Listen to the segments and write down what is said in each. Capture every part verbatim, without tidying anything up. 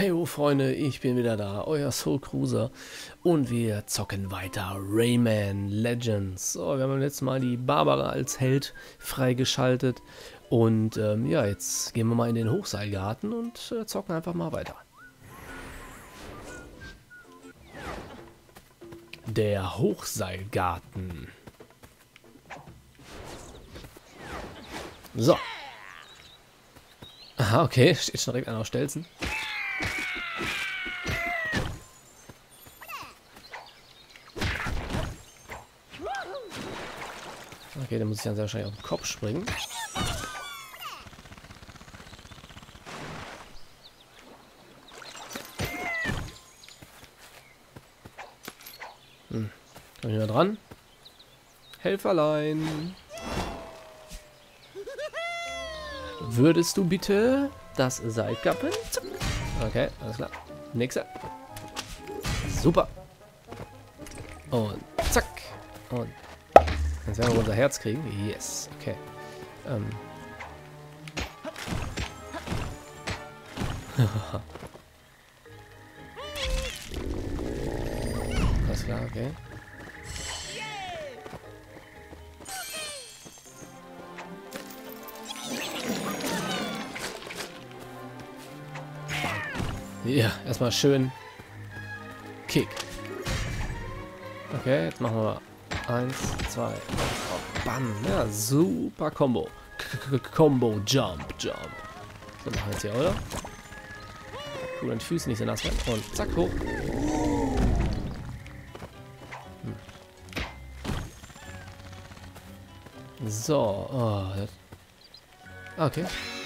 Hey oh Freunde, ich bin wieder da, euer Soul Cruiser und wir zocken weiter Rayman Legends. So, wir haben beim letzten Mal die Barbara als Held freigeschaltet und ähm, ja, jetzt gehen wir mal in den Hochseilgarten und äh, zocken einfach mal weiter. Der Hochseilgarten. So. Aha, okay, steht schon direkt einer auf Stelzen. Okay, dann muss ich dann sehr wahrscheinlich auf den Kopf springen. Hm. Komm ich mal dran? Helferlein! Würdest du bitte das Seil kappen? Okay, alles klar. Nächster. Super. Und zack. Und jetzt werden wir unser Herz kriegen. Yes. Okay. Ähm. Alles klar, okay. Ja, erstmal schön Kick. Okay, jetzt machen wir eins, zwei, oh, bam. Ja, super Combo. Combo, Jump, Jump. So machen wir jetzt hier, oder? Cool, und die Füße nicht so nass werden. Und zack, hoch. Hm. So, oh, das okay.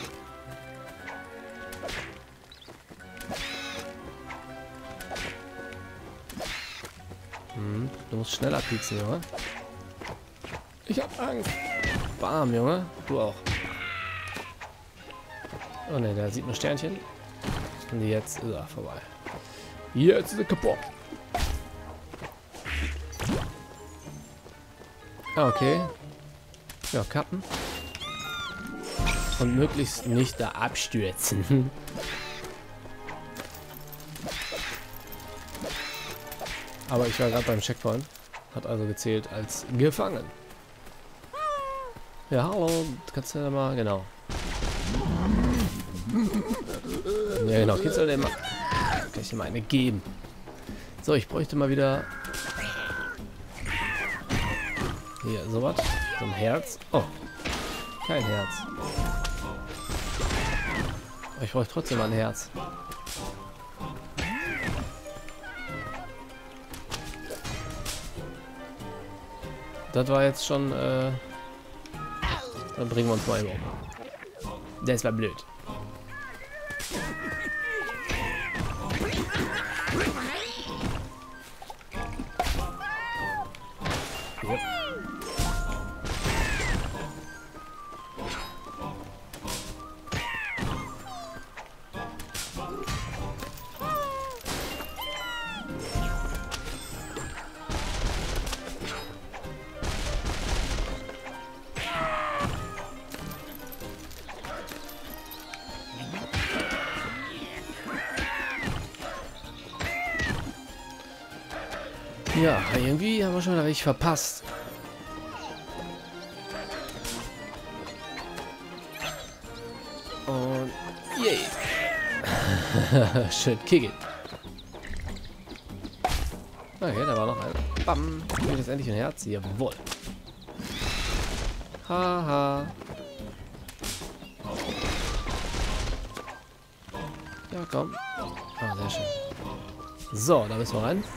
Hm, du musst schneller pieksen, Junge. Ich hab Angst. Bam, Junge. Du auch. Oh ne, da sieht man Sternchen. Und jetzt ist er vorbei. Jetzt ist er kaputt. Ah, okay. Ja, kappen. Und möglichst nicht da abstürzen. Aber ich war gerade beim Checkpoint. Hat also gezählt als gefangen. Ja, hallo. Kannst du ja mal, genau. Ja, genau. Kannst du dir mal, kann ich dir mal eine geben. So, ich bräuchte mal wieder hier sowas. So ein Herz. Oh, kein Herz. Aber ich brauche trotzdem mal ein Herz. Das war jetzt schon, äh, dann bringen wir uns mal um. Das war blöd. Yep. Ja, irgendwie haben wir schon wieder richtig verpasst. Und yay. Schön kick it. Okay, da war noch einer. Bam. Gibt jetzt endlich ein Herz? Jawohl. Haha. Ja, komm. Ah, sehr schön. So, da müssen wir rein.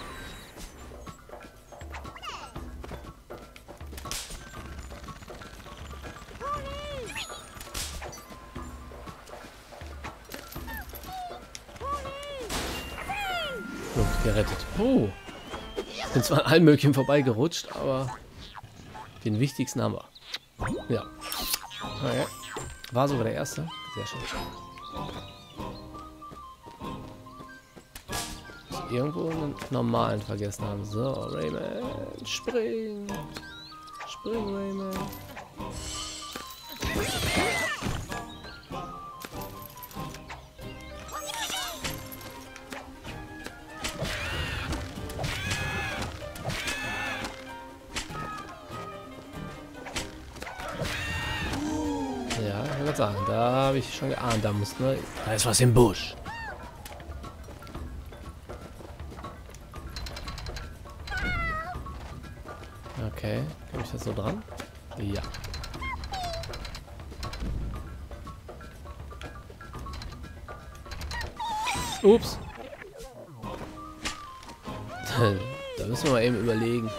Gerettet. Oh. Bin zwar an allen möglichen vorbeigerutscht, aber den wichtigsten haben wir. Ja. Okay. War sogar der erste. Sehr schön. Irgendwo einen normalen vergessen haben. So, Rayman. Spring. Spring, Rayman. sagen, da habe ich schon geahnt, da muss ne, da ist was im Busch. Okay, komme ich das so dran? Ja. Ups. Da müssen wir mal eben überlegen.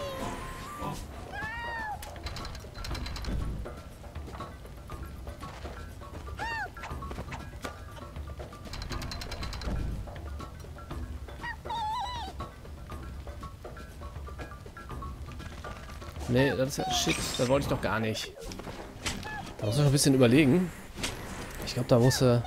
Nee, das ist ja shit. Das wollte ich doch gar nicht. Da muss ich noch ein bisschen überlegen. Ich glaube, da muss er...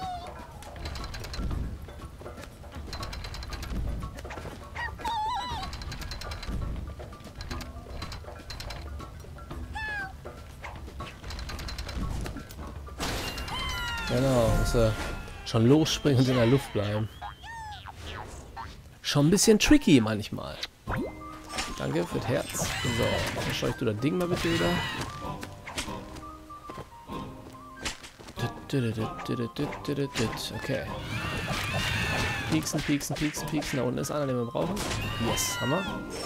Genau, muss er schon losspringen und in der Luft bleiben. Schon ein bisschen tricky manchmal. Danke für das Herz. So, verscheucht du das Ding mal bitte wieder. Okay. Pieksen, pieksen, pieksen, pieksen. Da unten ist einer, den wir brauchen. Yes, Hammer.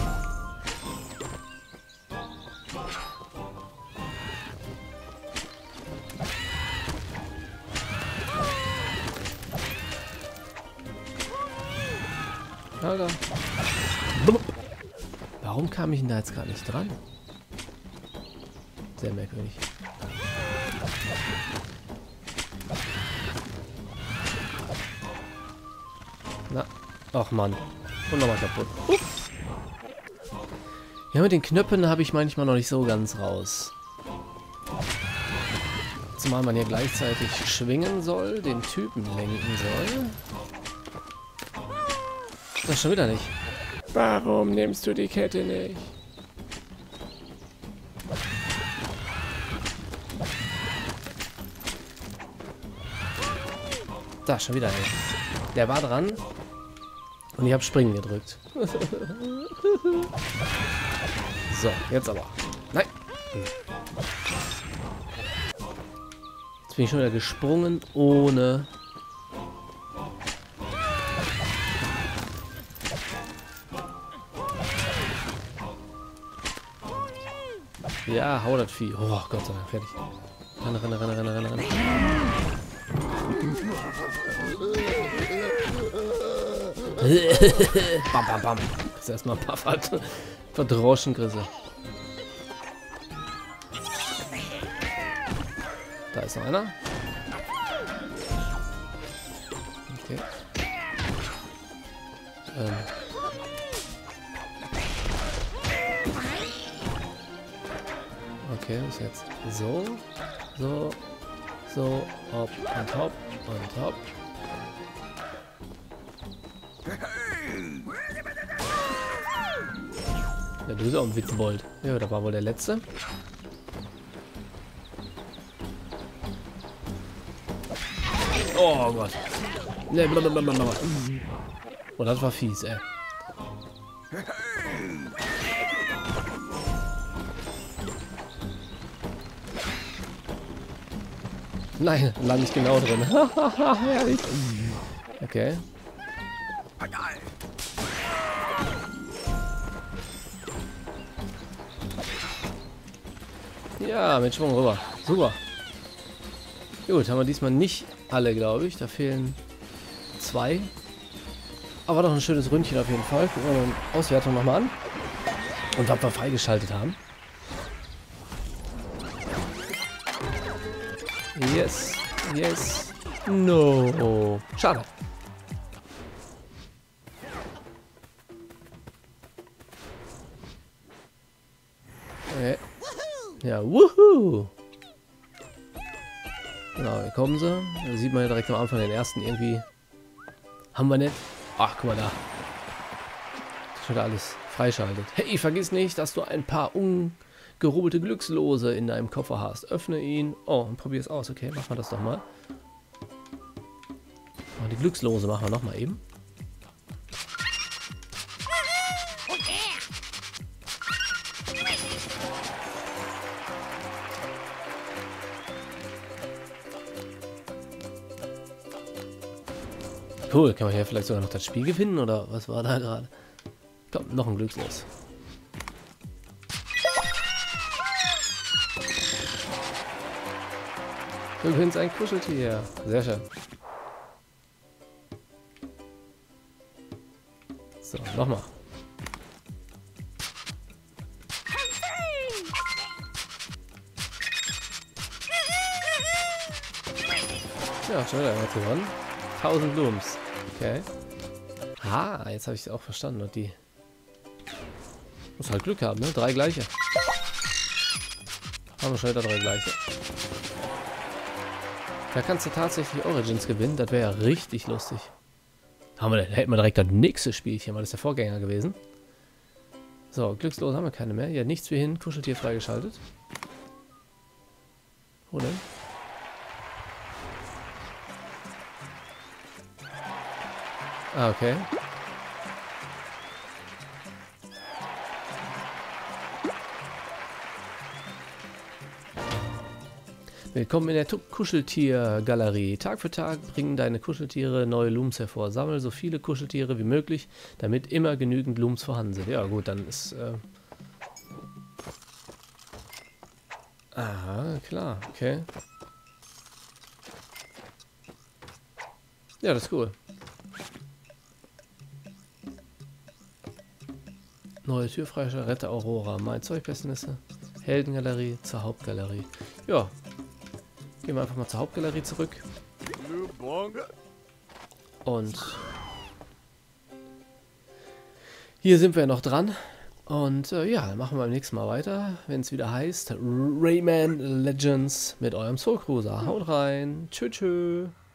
Alter. Warum kam ich denn da jetzt gerade nicht dran? Sehr merkwürdig. Na, ach Mann. Und nochmal kaputt. Uff. Ja, mit den Knöpfen habe ich manchmal noch nicht so ganz raus. Zumal man hier gleichzeitig schwingen soll, den Typen lenken soll. Das schon wieder nicht. Warum nimmst du die Kette nicht? Da, schon wieder nicht. Der war dran. Und ich habe Springen gedrückt. So, jetzt aber. Nein. Jetzt bin ich schon wieder gesprungen, ohne... Ja, hau das Vieh. Oh Gott sei Dank, fertig. Renne, renne, renne, renne, renne, renne. Bam, bam, bam. Das ist erstmal ein paar Verd verdroschen, Grisse. Da ist noch einer. Okay. Ähm. Okay, ist jetzt so, so, so, hopp und hopp und hopp. Ja, du bist auch ein Witzbold. Ja, da war wohl der letzte. Oh Gott. Ne, blablabla. Oh, das war fies, ey. Nein, lande ich genau drin. Herrlich. Okay. Ja, mit Schwung rüber. Super. Gut, haben wir diesmal nicht alle, glaube ich. Da fehlen zwei. Aber doch ein schönes Ründchen auf jeden Fall. Gucken wir mal die Auswertung nochmal an. Und was wir freigeschaltet haben. Yes. Yes. No. Schade. Okay. Ja, wuhu. Genau, hier kommen sie. Da sieht man ja direkt am Anfang den ersten irgendwie. Haben wir nicht. Ach, guck mal da. Schon wieder alles freischaltet. Hey, vergiss nicht, dass du ein paar ungerubbelte Glückslose in deinem Koffer hast. Öffne ihn. Oh, und probier es aus. Okay, machen wir das doch mal. Oh, die Glückslose machen wir noch mal eben. Cool, kann man hier vielleicht sogar noch das Spiel gewinnen oder was war da gerade? Komm, noch ein Glückslos. Du gewinnst ein Kuscheltier. Sehr schön. So, nochmal. Ja, schon wieder was gewonnen. tausend Looms. Okay. Ah, jetzt habe ich es auch verstanden. Und die... Muss halt Glück haben, ne? Drei gleiche. Haben wir schon wieder drei gleiche. Da kannst du tatsächlich Origins gewinnen. Das wäre ja richtig lustig. Haben wir, da hätten wir direkt das nächste Spielchen, weil das ist der Vorgänger gewesen. So, glückslos haben wir keine mehr. Ja, nichts wie hin. Kuscheltier freigeschaltet. Wo denn? Ah, okay. Willkommen in der Kuscheltier-Galerie. Tag für Tag bringen deine Kuscheltiere neue Looms hervor. Sammle so viele Kuscheltiere wie möglich, damit immer genügend Looms vorhanden sind. Ja gut, dann ist... Äh Aha, klar, okay. Ja, das ist cool. Neue Tür freischalten, rette Aurora, mein Zeugpessimiste, Heldengalerie zur Hauptgalerie. Ja, gehen wir einfach mal zur Hauptgalerie zurück. Und hier sind wir noch dran. Und äh, ja, dann machen wir beim nächsten Mal weiter, wenn es wieder heißt Rayman Legends mit eurem Soul Cruiser. Haut rein, tschö tschö.